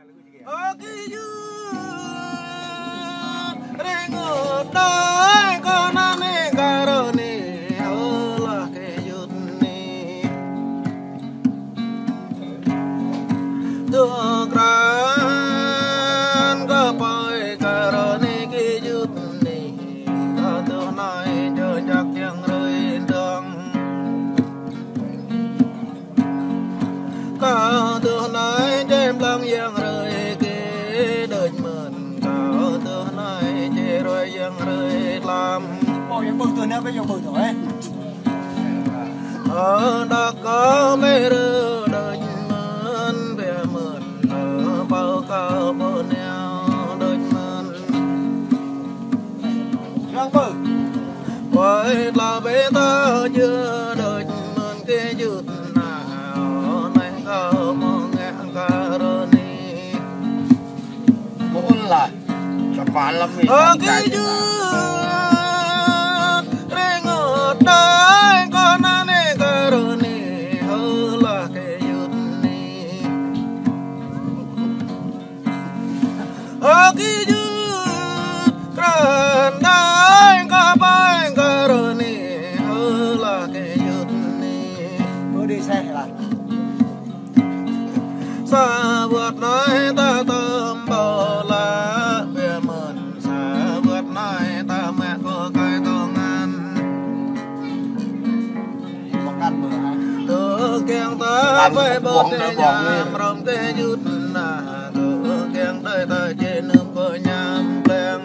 Bây giờ bự rồi đã có mấy đứa đời mơn về mơn ở bao cao bao neo đời mơn đang bự quay là bé ta chưa đời mơn cái dứt nào này cao mong nghe ca rồi đi muốn lại cho bạn làm gì cái Tloi con anh cơ rồi nè hơ là cái dứt nè cái dứt cần đây có bay cơ rồi nè hơ là cái dứt nè mới đi xe lại xa vượt nói ta tâm bờ lá về mình xa vượt nói ta mẹ có cái tông keng ta phải bớt để nhảm rong để dứt na từ keng đời ta trên nước có nhảm plei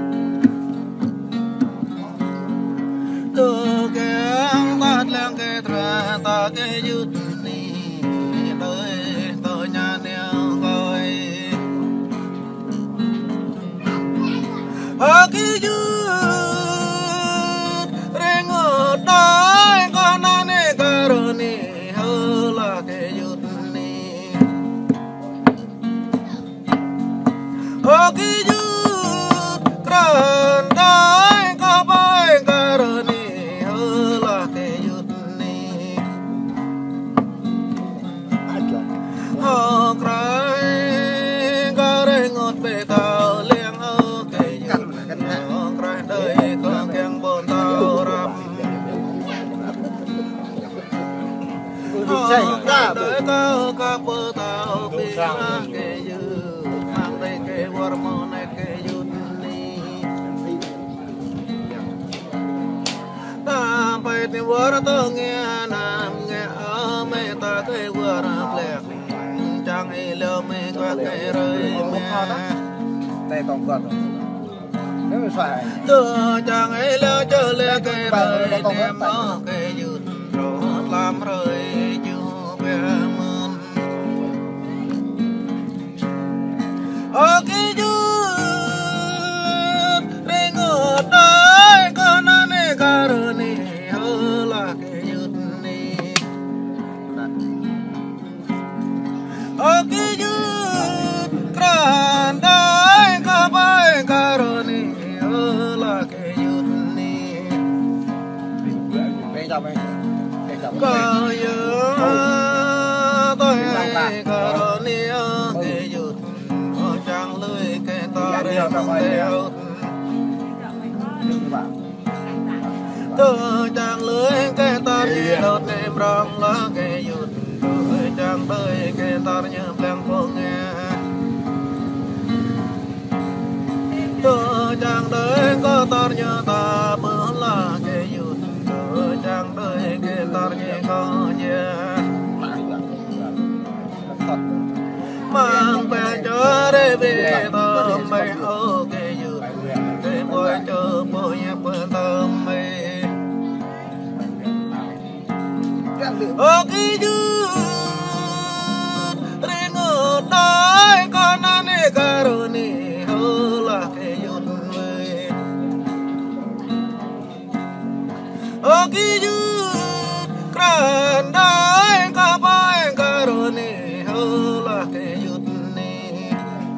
từ keng ta leng cái tra ta cái dứt ni đời tôi nhà neo coi cái dứt reng ở đây con anh cơ rồi nè là cái dứt nè cái dứt cần đây có bay cơ rồi nè là cái dứt nè cry có đây ngọt bề tàu liang cái dứt cry đời có keng bồn tàu rắm đời tao các bơ tao bị cái dư mang đây cái hormone này cái dứt ni ta phải tìm vợ tao nghe nam nghe ở mẹ ta cái vợ lẹt chẳng ai lỡ mẹ có cái rơi mẹ đây còn gần nếu mà xoài chẳng ai lỡ chờ lẹ cái rơi em ở cái dứt rồi làm rơi cái dứt reng ở đây con anh cơ rồi nè hơ là cái dứt nè cái dứt cần đây có bay cơ rồi nè hơ là cái dứt nè có nhớ tôi hay cơ rồi nè cái dứt chẳng lưới cái ta để không theo từ chẳng lưới cái ta chỉ đột em rong lá cái dứt từ chẳng lưới cái ta như plei cô nghe từ chẳng lưới có ta như ta bữa là cái dứt từ chẳng lưới cái ta như có nhé mang về cho để về tâm mây ở cái dứt để bôi cho bôi nhẹ bơi tâm mây ở cái dứt reng ở đây con anh cơ rồi nè hơ là cái dứt về ở cái dứt cần đây có bay cơ rồi nè hơ là cái dứt nè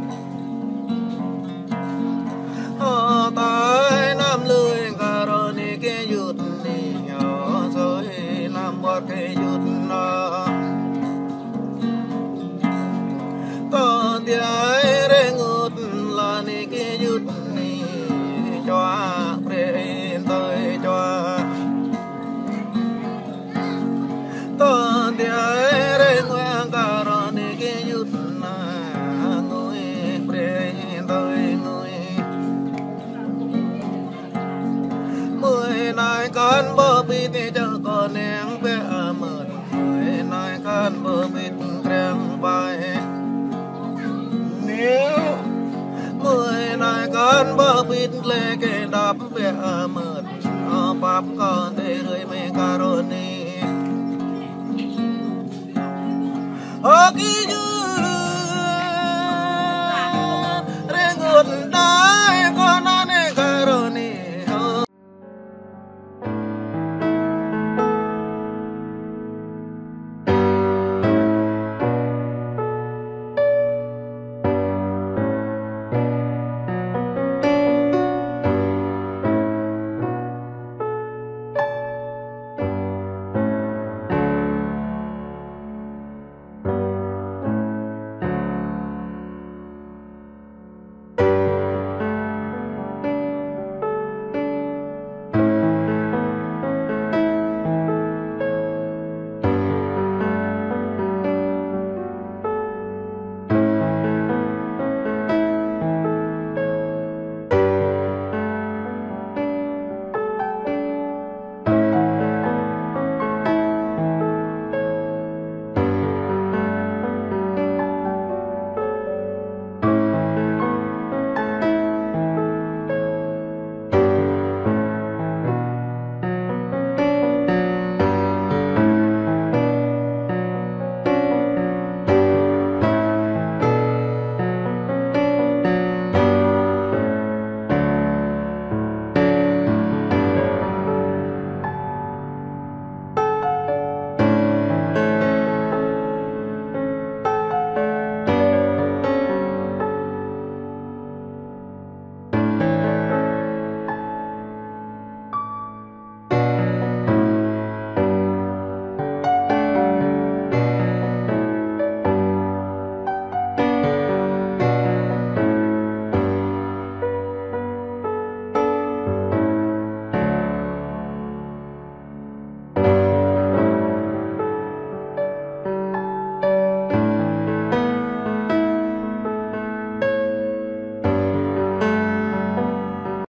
tại nam lưới cơ rồi nè cái dứt nè rồi nam qua cái dứt nó có tiền bờ bít chờ con nén bé mượn người nai can bờ bít kreng bay nếu mười nai can bờ bít lê kê đạp bé mượn bắp con tê rơi mê cà rô ni kí như